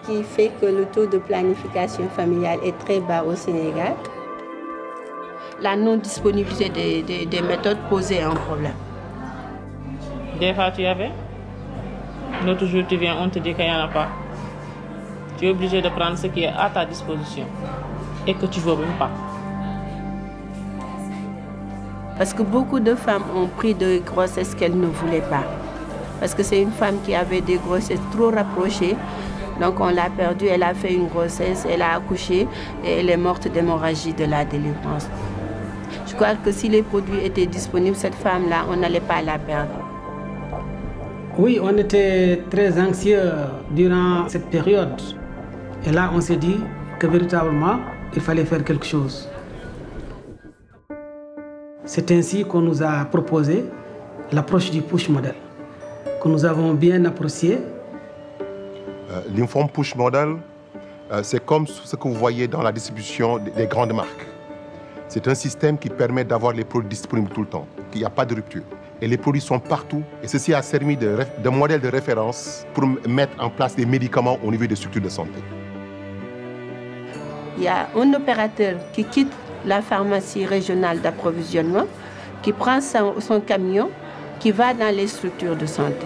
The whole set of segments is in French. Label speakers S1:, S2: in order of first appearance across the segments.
S1: qui fait que le taux de planification familiale est très bas au Sénégal. La non-disponibilité des méthodes posait un problème.
S2: Des fois, tu y avais. L'autre jour, tu viens, on te dit qu'il n'y en a pas. Tu es obligé de prendre ce qui est à ta disposition et que tu ne veux même pas.
S1: Parce que beaucoup de femmes ont pris de grossesses qu'elles ne voulaient pas. Parce que c'est une femme qui avait des grossesses trop rapprochées. Donc on l'a perdue, elle a fait une grossesse, elle a accouché et elle est morte d'hémorragie de la délivrance. Je crois que si les produits étaient disponibles, cette femme-là, on n'allait pas la perdre.
S3: Oui, on était très anxieux durant cette période. Et là, on s'est dit que véritablement, il fallait faire quelque chose. C'est ainsi qu'on nous a proposé l'approche du push model, que nous avons bien apprécié.
S4: L'Inform Push Model, c'est comme ce que vous voyez dans la distribution des grandes marques. C'est un système qui permet d'avoir les produits disponibles tout le temps, qu'il n'y a pas de rupture. Et les produits sont partout. Et ceci a servi de modèle de référence pour mettre en place des médicaments au niveau des structures de santé.
S1: Il y a un opérateur qui quitte la pharmacie régionale d'approvisionnement, qui prend son camion, qui va dans les structures de santé.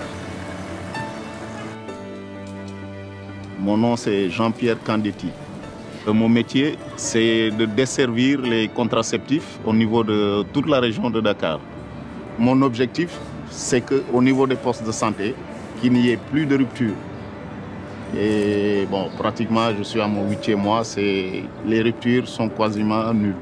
S5: Mon nom, c'est Jean-Pierre Candetti. Mon métier, c'est de desservir les contraceptifs au niveau de toute la région de Dakar. Mon objectif, c'est qu'au niveau des postes de santé, qu'il n'y ait plus de rupture. Et bon, pratiquement, je suis à mon 8e mois, les ruptures sont quasiment nulles.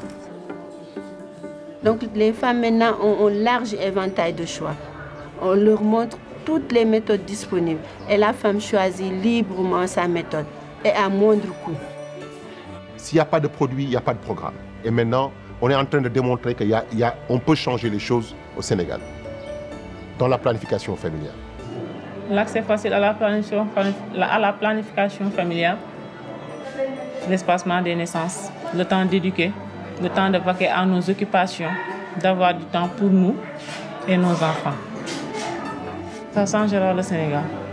S1: Donc les femmes maintenant ont un large éventail de choix. On leur montre toutes les méthodes disponibles et la femme choisit librement sa méthode et à moindre coût.
S4: S'il n'y a pas de produit, il n'y a pas de programme. Et maintenant, on est en train de démontrer qu'on peut changer les choses au Sénégal, dans la planification familiale.
S2: L'accès facile à la planification familiale, l'espacement des naissances, le temps d'éduquer, le temps de vaquer à nos occupations, d'avoir du temps pour nous et nos enfants. Ça changera le Sénégal.